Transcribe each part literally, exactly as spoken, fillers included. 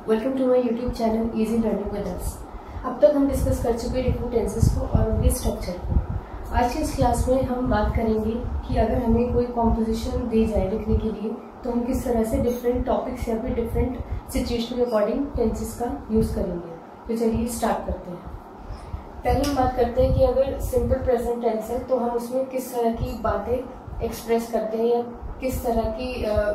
Welcome to my YouTube channel easy learning with us. अब तक हम डिस्कस कर चुके हैं डिफरेंट टेंसेस को और उनके स्ट्रक्चर को। आज की इस क्लास में हम बात करेंगे कि अगर हमें कोई कॉम्पोजिशन दी जाए लिखने के लिए तो हम किस तरह से डिफरेंट टॉपिक्स या फिर डिफरेंट सिचुएशन के अकॉर्डिंग टेंसेस का यूज़ करेंगे। तो चलिए स्टार्ट करते हैं। पहले हम बात करते हैं कि अगर सिंपल प्रेजेंट टेंस है तो हम उसमें किस तरह की बातें एक्सप्रेस करते हैं या किस तरह की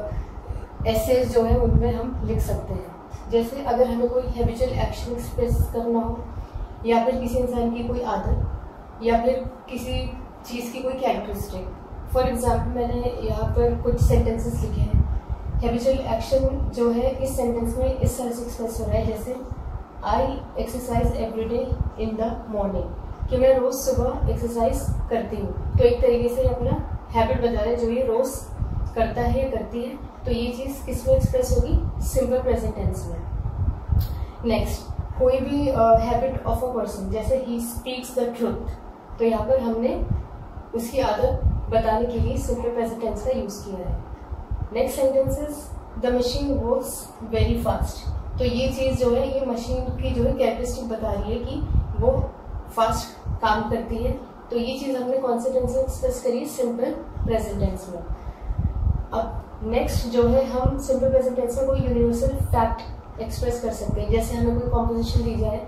एसेज जो है उनमें हम लिख सकते हैं। जैसे अगर हमें कोई हैबिचुअल एक्शन एक्सप्रेस करना हो या फिर किसी इंसान की कोई आदत या फिर किसी चीज़ की कोई कैरेक्टरिस्टिक। फॉर एग्जांपल मैंने यहाँ पर कुछ सेंटेंसेस लिखे हैं। हैबिचुअल एक्शन जो है इस सेंटेंस में इस तरह से एक्सप्रेस हो रहा है, जैसे I exercise every day in the morning, कि मैं रोज़ सुबह एक्सरसाइज करती हूँ। तो एक तरीके से अपना हैबिट बता रहे हैं जो ये रोज़ करता है या करती है। तो ये चीज़ किस में एक्सप्रेस होगी? सिंपल प्रेजेंट टेंस में। नेक्स्ट, कोई भी हैबिट ऑफ अ पर्सन, जैसे ही स्पीक्स द ट्रुथ, तो यहाँ पर हमने उसकी आदत बताने के लिए सिंपल प्रेजेंट टेंस का यूज़ किया है। Next sentence is the machine works very fast. तो ये चीज़ जो है ये मशीन की जो है कैरेक्टरिस्टिक बता रही है कि वो फास्ट काम करती है। तो ये चीज़ हमने कौन से टेंस में एक्सप्रेस करी? सिंपल प्रेजेंट टेंस में। अब नेक्स्ट जो है हम सिंपल प्रेजेंट टेंस में कोई यूनिवर्सल फैक्ट एक्सप्रेस कर सकते हैं। जैसे हमें कोई कॉम्पोजिशन दी जाए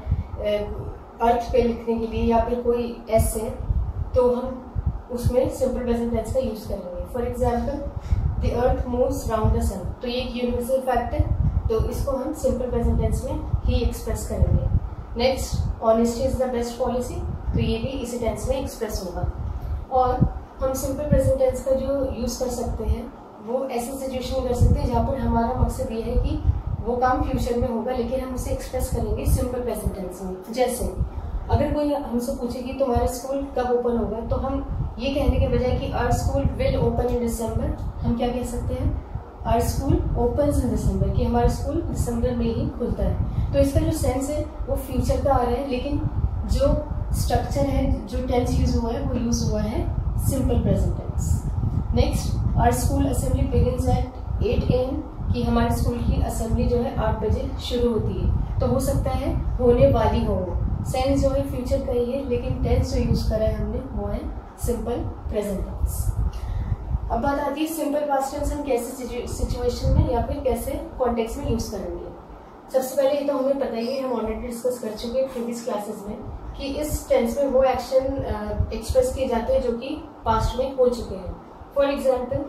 अर्थ पे लिखने के लिए या फिर कोई एस है, तो हम उसमें सिंपल प्रेजेंट टेंस का यूज़ करेंगे। For example the earth moves round the sun, तो ये एक यूनिवर्सल फैक्ट है, तो इसको हम सिंपल प्रेजेंट टेंस में ही एक्सप्रेस करेंगे। Next, honesty is the best policy, तो ये भी इसी टेंस में एक्सप्रेस होगा। और हम सिंपल प्रेजेंट टेंस का जो यूज़ कर सकते हैं वो ऐसी सिचुएशन में कर सकते हैं जहाँ पर हमारा मकसद ये है कि वो काम फ्यूचर में होगा, लेकिन हम उसे एक्सप्रेस करेंगे सिंपल प्रेजेंट टेंस में। जैसे अगर कोई हमसे पूछे कि तुम्हारा स्कूल कब ओपन होगा, तो हम ये कहने के बजाय कि our school will open in December, हम क्या कह सकते हैं? Our school opens in December, कि हमारा स्कूल दिसंबर में ही खुलता है। तो इसका जो सेंस है वो फ्यूचर का आ रहा है, लेकिन जो स्ट्रक्चर है, जो टेंस यूज हुआ है वो यूज हुआ है simple present tense. Next, our school assembly begins at eight A M, कि हमारे स्कूल की असेंबली जो है आठ बजे शुरू होती है। तो हो सकता है होने वाली हो, सेंस जो है फ्यूचर का ही है, लेकिन टेंस जो यूज करा है हमने वो है सिंपल प्रेजेंट टेंस। अब बात आती है सिंपल पास्ट टेंस हम कैसे सिचुएशन में या फिर कैसे कॉन्टेक्स्ट में यूज करेंगे। सबसे पहले ये तो हमें पता ही है, हम ऑलरेडी डिस्कस कर चुके हैं प्रीवियस क्लासेस में, कि इस टेंस में वो एक्शन एक्सप्रेस किए जाते हैं जो कि पास्ट में हो चुके हैं। फॉर एग्जाम्पल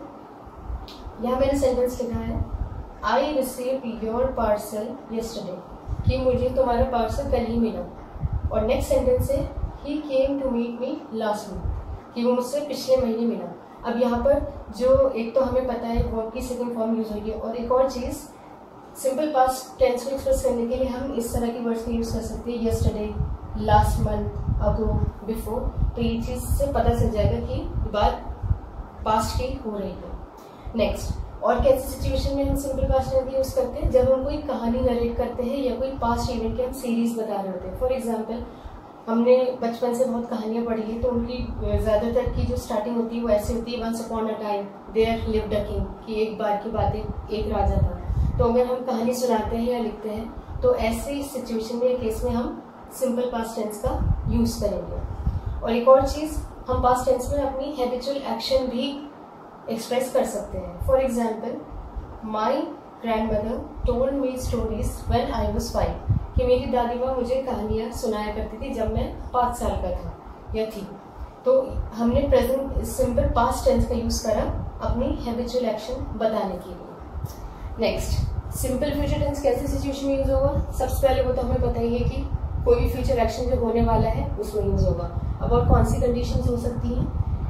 यहाँ मैंने सेंटेंस लिखा है, I receive your parcel yesterday, कि मुझे तुम्हारा पार्सल कल ही मिला। और नेक्स्ट सेंटेंस है, he came to meet me last month, कि वो मुझसे पिछले महीने मिला। अब यहाँ पर जो एक तो हमें पता है वर्ब की सेकंड फॉर्म यूज होगी, और एक और चीज़ सिंपल पास्ट टेंस को एक्सप्रेस करने के लिए हम इस तरह के वर्ड्स का यूज़ कर सकते हैं, yesterday, last month, ago, before. तो ये चीज़ से पता चल जाएगा कि बात पास्ट की हो रही है। नेक्स्ट, और कैसी सिचुएशन में हम सिंपल पास्ट टेंस का यूज़ करते हैं? जब हम कोई कहानी नरेट करते हैं या कोई पास्ट इवेंट के हम सीरीज बता रहे होते हैं। फॉर एग्जाम्पल हमने बचपन से बहुत कहानियाँ पढ़ी है, तो उनकी ज़्यादातर की जो स्टार्टिंग होती है वो ऐसी होती है, once upon a time there lived a king, कि एक बार की बात एक राजा था। तो अगर हम कहानी सुनाते हैं या लिखते हैं तो ऐसी सिचुएशन में या केस में हम सिंपल पास्ट टेंस का यूज़ करेंगे। और एक और चीज़, हम पास्ट टेंस में अपनी हैबिचुअल एक्शन भी एक्सप्रेस कर सकते हैं। For example, my grandmother told me stories when I was five, कि मेरी दादी माँ मुझे कहानियाँ सुनाया करती थी जब मैं पाँच साल का था या थी। तो हमने प्रेजेंट सिंपल पास्ट टेंस का यूज़ करा अपनी हैबिचुअल एक्शन बताने के लिए। नेक्स्ट, सिंपल फ्यूचर टेंस कैसे सिचुएशन में यूज होगा? सबसे पहले वो तो हमें पता ही है कि कोई भी फ्यूचर एक्शन जो होने वाला है उसमें यूज होगा। अब और कौन सी कंडीशंस हो सकती हैं?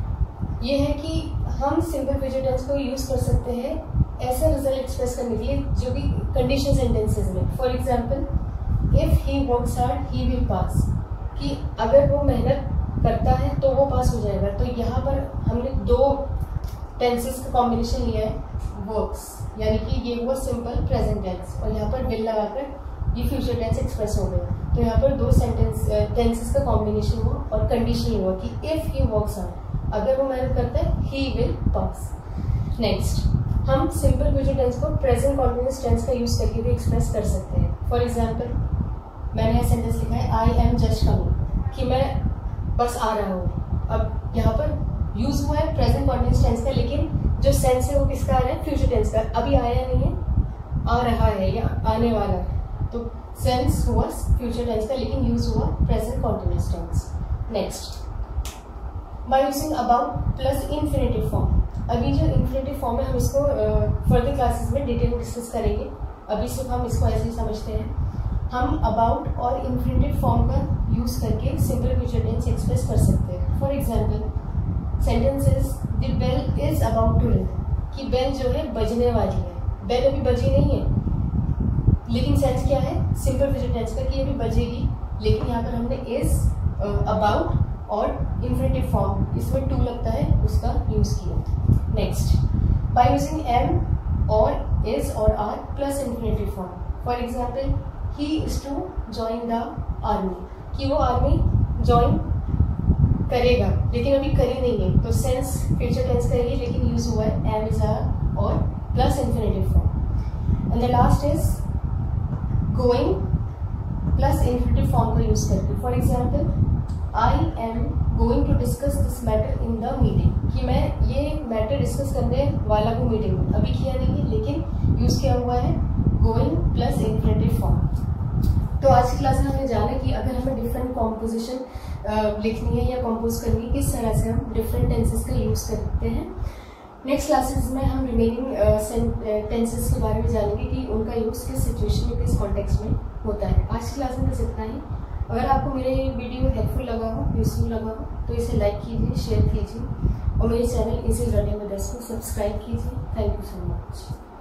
ये है कि हम सिंपल फ्यूचर टेंस को यूज कर सकते हैं ऐसा रिजल्ट एक्सप्रेस करने के लिए जो कि कंडीशन सेंटेंसेस में। For example, if he works hard he will pass, कि अगर वो मेहनत करता है तो वो पास हो जाएगा। तो यहाँ पर हमने दो टेंसेस का कॉम्बिनेशन लिया है, वर्क्स, यानी कि ये हुआ सिंपल प्रेजेंट टेंस, और यहाँ पर विल लगाकर ये फ्यूचर टेंस एक्सप्रेस हो गया। तो यहाँ पर दो सेंटेंस टेंसेस का कॉम्बिनेशन हुआ और कंडीशन हुआ कि इफ ही वर्क्स हार्ड, अगर वो मेहनत करता है, ही विल पास। नेक्स्ट, हम सिंपल फ्यूचर टेंस को प्रेजेंट कॉन्टिन्यूअस टेंस का यूज करके भी एक्सप्रेस कर सकते हैं। फॉर एग्जाम्पल मैंने यह सेंटेंस लिखा है आई एम जस्ट कमिंग, कि मैं बस आ रहा हूँ। अब यहाँ पर यूज हुआ है प्रेजेंट कॉन्टिन्यूअस टेंस का, लेकिन जो सेंस है वो किसका आ रहा है? फ्यूचर टेंस का। अभी आया नहीं है, आ रहा है या आने वाला है, तो सेंस हुआ फ्यूचर टेंस का, लेकिन यूज हुआ present continuous tense. Next, by using about plus infinitive form. अभी जो इन्फिनेटिव फॉर्म है हम इसको फर्दर क्लासेस में डिटेल में डिस्कस करेंगे, अभी सिर्फ हम इसको ऐसे ही समझते हैं। हम अबाउट और इन्फिनेटिव फॉर्म का यूज करके सिंपल फ्यूचर टेंस एक्सप्रेस कर सकते हैं। For example sentence is the bell is about to ring, कि बेल जो है बजने वाली है। बेल अभी बजी नहीं है, लेकिन सेंस क्या है? सिंपल फ्यूचर टेंस का, कि अभी बजेगी, लेकिन यहाँ पर हमने इज अबाउट और इन्फिनेटिव फॉर्म, इसमें टू लगता है, उसका यूज किया। नेक्स्ट, बाय यूजिंग एम और इज और are plus infinitive form. For example he is to join the army, कि वो आर्मी ज्वाइन करेगा, लेकिन अभी करी नहीं है, तो सेंस फ्यूचर टेंस करेगी, लेकिन यूज हुआ है एम इज आर और plus infinitive form. And the last is going plus infinitive form का यूज करके। For example I am going to discuss this matter in the meeting, कि मैं ये मैटर डिस्कस करने वाला हूँ मीटिंग में। अभी किया नहीं है, लेकिन यूज किया हुआ है गोइंग प्लस इन्फिनेटिव फॉर्म। तो आज की क्लास में हमने जाना कि अगर हमें डिफरेंट कॉम्पोजिशन लिखनी है या कंपोज करनी है, किस तरह से हम डिफरेंट टेंसेस का यूज करते हैं। नेक्स्ट क्लासेस में हम रिमेनिंग टेंसेस के बारे में जानेंगे कि उनका यूज किस सिचुएशन में, किस कॉन्टेक्स्ट में होता है। आज की क्लास में बस इतना ही। अगर आपको मेरे वीडियो हेल्पफुल लगा हो, यूजफुल लगा हो, तो इसे लाइक कीजिए, शेयर कीजिए और मेरे channel easy learning with us को सब्सक्राइब कीजिए। Thank you so much.